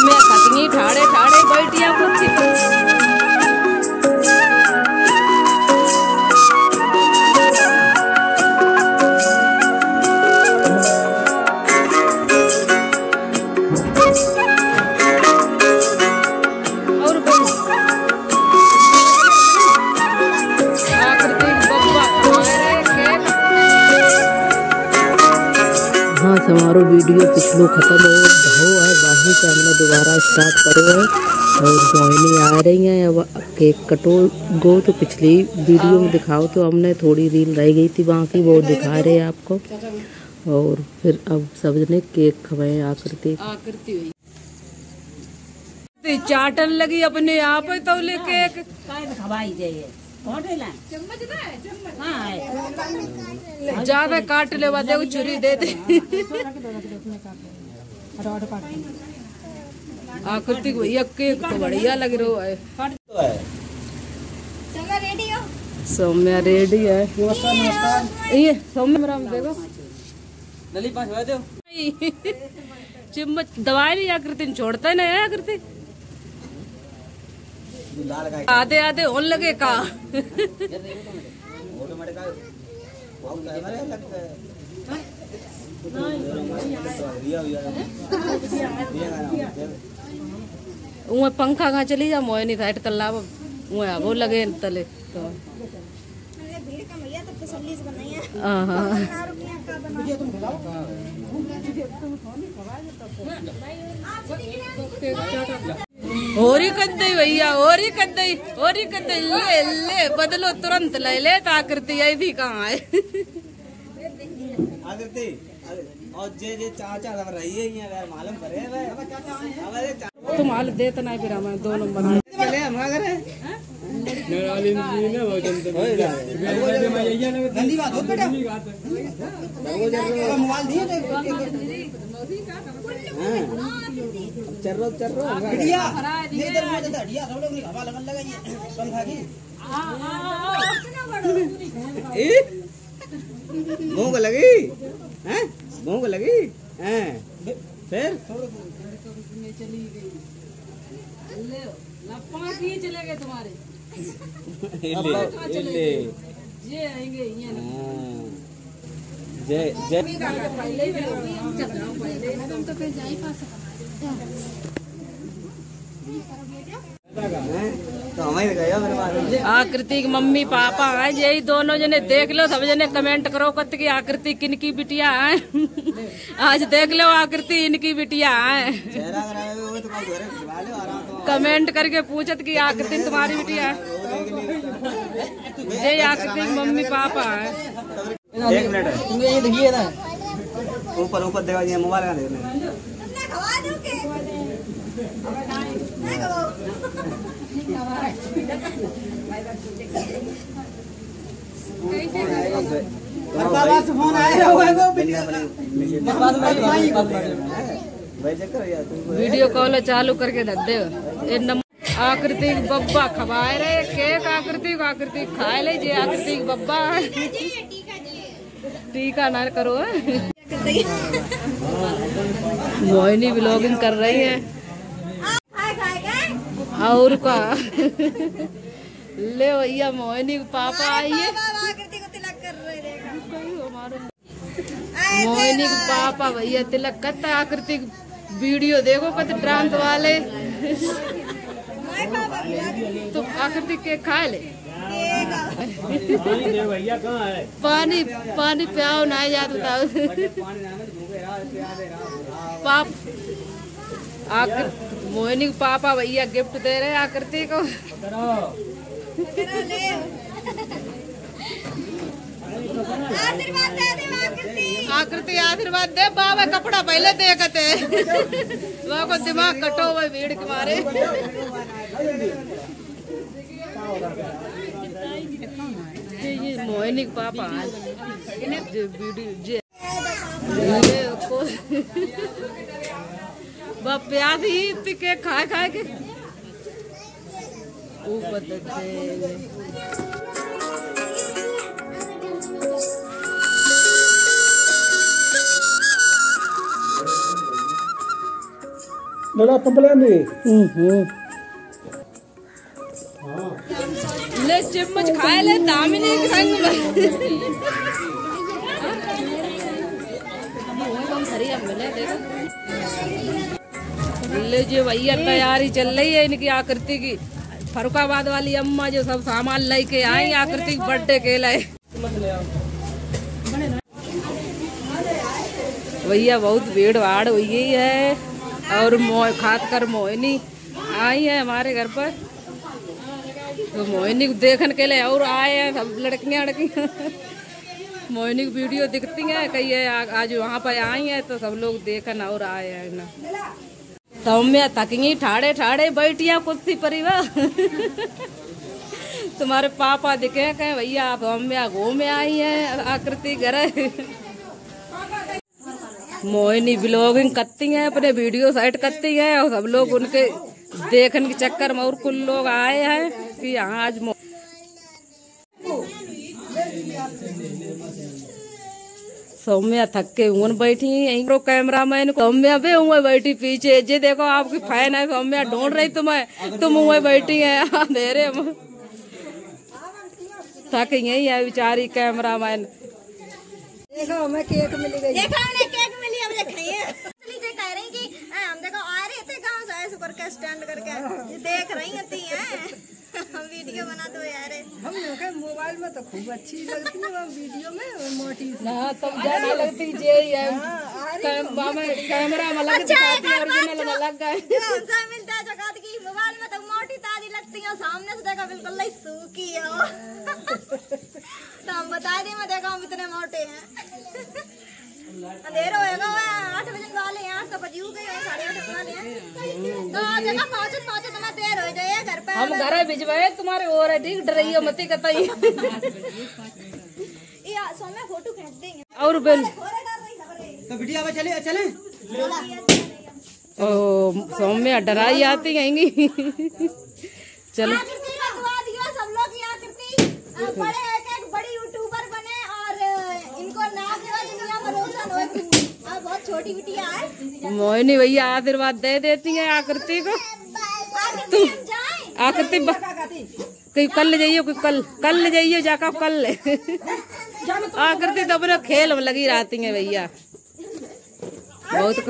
सौम्या थकनी ठाड़े ठाड़े बैठिया कुछ हमारो वीडियो पिछलो खत्म हो है वहीं से हमने दोबारा स्टार्ट करो है और ज्वाइनिंग आ रही है। अब केक कटो गो तो पिछली वीडियो में दिखाओ तो हमने थोड़ी रील रह गई थी वहाँ की, वो दिखा रहे हैं आपको। और फिर अब सब ने केक खवाए आकृति चाटन लगी अपने आप तो ले केक खवाई जाइए ज्यादा काट ले बाते छुरी दे दे आकृति भैया केक तो बढ़िया लग रहा है। सौम्या रेडी है। ये सौम्या देखो चिम्मच दवाई नहीं आकृति छोड़ता ही नहीं है आकृति आधे आधे होने लगे का पंखा कहाँ चली जा मोए नहीं था तल्ला वो लगे तले तो होरी कद्दई भैया होरी कद्दई ले बदलो तुरंत ले ले आकृति आई भी कहाँ है आकृति और जे चाचा रही है मालूम करे तुम हाल देता नहीं फिर हमें 2 नंबर चले हम करे गंदी बात हो बेटा मोबाइल दिए चर्रो बढ़िया इधर मुझे बढ़िया सब लोग हवा लगन लगाइए पंखा की मुंह को लगी हैं मुंह को लगी हैं फिर चली गई ले लपा की चले गए तुम्हारे ये आएंगे जय आकृति की मम्मी पापा आए यही दोनों जने देख लो सब जने कमेंट करो कत की आकृति किनकी बिटिया है आज देख लो आकृति इनकी बिटिया है कमेंट करके पूछत की आकृति तुम्हारी बिटिया है यही आकृति की मम्मी पापा है। 1 मिनट है ये देखिए ना ऊपर देखा जी मोबाइल का देखना फोन आया वीडियो कॉल चालू करके रख दे आकृति बब्बा खवाए रहे केक आकृति खाए ले जे आकृति बब्बा टीका ना करो मोहिनी व्लॉगिंग कर रही है और का ले भैया मोहिनी पापा आइए मोहिनी पापा भैया तिलक करता आकृति वीडियो देखो कत ड्रांत वाले तो आकृति के खा ले पानी प्याओ ना याद बताओ मोहिनी के पापा भैया गिफ्ट दे रहे आकृति को आकृति आशीर्वाद दे बाबा कपड़ा पहले देखते वहाँ को दिमाग कटो हुआ भीड़ के मारे ये मोहिनी के पापा प्याज ही के खा के ऊपर लड़ा कंप्लेन नहीं ले चम्मच खाए ले दामिनी के संग में ले जो भैया तैयारी चल रही है इनकी आकृति की। फरुखाबाद वाली अम्मा जो सब सामान लेके आई आकृति बर्थडे के लिए। भैया बहुत भीड़ भाड़ हुई गई है और खासकर मोहिनी आई है हमारे घर पर, तो मोहिनी को देखने के लिए और आए हैं सब लड़कियां लड़कियां। मोहिनी की वीडियो दिखती हैं कई आज वहाँ पर आई हैं तो सब लोग देखन और आए हैं ना। सौम्या थकी ठाड़े ठाड़े बैठिया कुर्सी परिवार। तुम्हारे पापा दिखे कहे भैया आप सौम्या घूमे आई हैं आकृति घर। मोहिनी ब्लॉगिंग करती हैं अपने वीडियो सेट करती हैं और सब लोग उनके देखने के चक्कर में और कुल लोग आए हैं कि यहाँ आज सौम्या थक के ऊन बैठी यहीं तो कैमरा मैन सौम्या भी वहीं बैठी पीछे। जे देखो आपकी फैन है सौम्या ढूंढ रही तुम्हें, तुम वहीं बैठी है अंधेरे में। थक यही है बेचारी कैमरा मैन। देखो मैं केक मिली गई, देखा हमने केक मिली अब खाइए। इसलिए कह रही कि हम देखो आ रहे थे गांव से ऐसे करके स्टैंड करके ये देख रही होती हैं वीडियो बना दो यार। हम लोग के मोबाइल में तो खूब अच्छी लगती है वो वीडियो में मोटी ना तब ज्यादा लगती जे है कैमरा में लग दिखाती ओरिजिनल में लग गए। हमसे मिलता है जगत की मोबाइल में तो मोटी ताजी लगती है, सामने से देखा बिल्कुल सूखी हो। तो हम बता दें मैं देखा हम इतने मोटे हैं। अंधेरा होएगा 8 बजे वाले हैं, 8 तो बजू गए 8:30 वाले हैं। तो जगह पहुंचे तो मैं देर हो जाए घर पे। हम घर भिजवाए तुम्हारे और ठीक डरियो मती कतई। ये सोमे फोटो खींच देंगे और बिल तो बिटिया अब चले चले। ओ सौम्या डराई आती आएंगी। चलो सब लोग यहाँ करती बड़े एक बड़ी यूट्यूबर बने और इनको नाम दुनिया में रोशन हो। बहुत छोटी बिटिया है। मोहिनी भैया आशीर्वाद दे देती है आकृति को। आकृति कहीं कल ले जाइयो, कल ले जाइयो जाकर कल ले। आकृति तो अपने खेल में लगी रहती है भैया बहुत।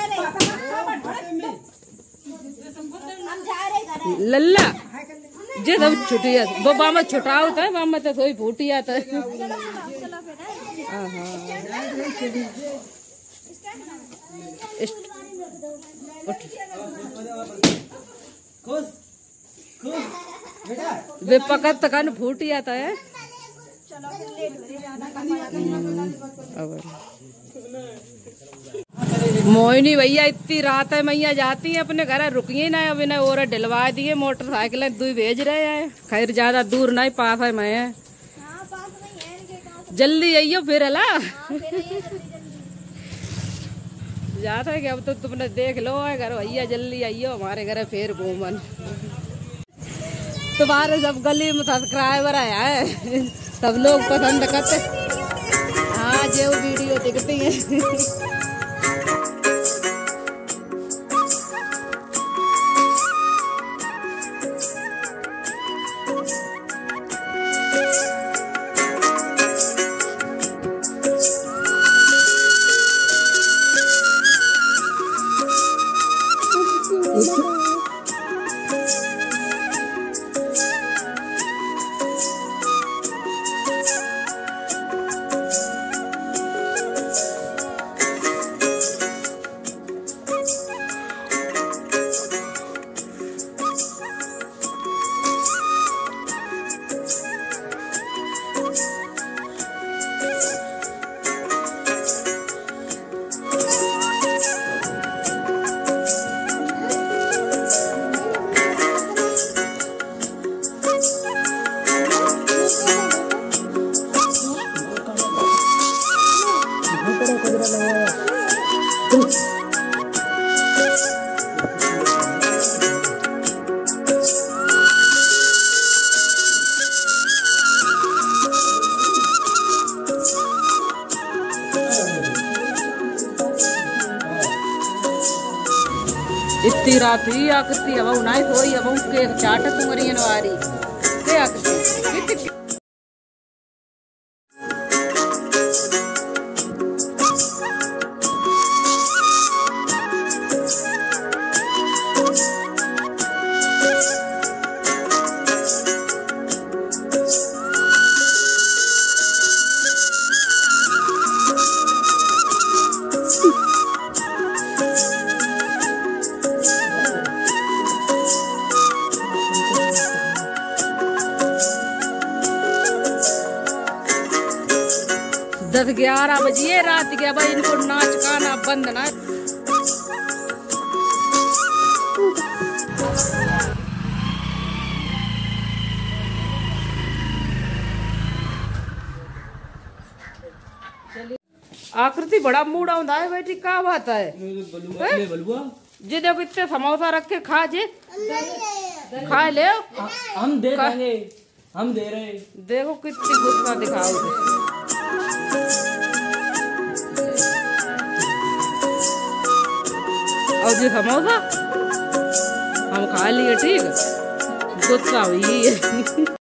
लल्ला जे सब छुट्टिया वो बामा छुटा होता है, बामा तो सोई फूटी आता है। वे पकड़ तकन फूटी आता है। मोहिनी भैया इतनी रात है मैया जाती है अपने घर, रुकिए ना अब इन्हें और डलवा दिए मोटरसाइकिल दू भेज रहे हैं। खैर ज्यादा दूर नहीं पास है मैं, जल्दी आइयो फिर अला जाता है कि अब तो तुमने देख लो है घर भैया जल्दी आइयो हमारे घर फिर घूमन। तुम्हारे सब गली में सब्सक्राइबर आया है सब लोग पसंद करते। हाँ जो वीडियो दिखती है। इतनी रात हुई आकृति अब उन्हें सोई अब केक चाट तुम्हारी नवारी के आकृति दस 11 बजे रात के भाई इनको नाच गाना बंद ना। आकृति बड़ा मूड आंदा है बेटी क्या बात है जी देखो इतने समोसा रखे खा जे खा ले हम दे देंगे हम दे रहे देखो कितनी गुस्सा दिखाओ और जी समोसा हम खा लिए ठीक गुस्सा हुई है।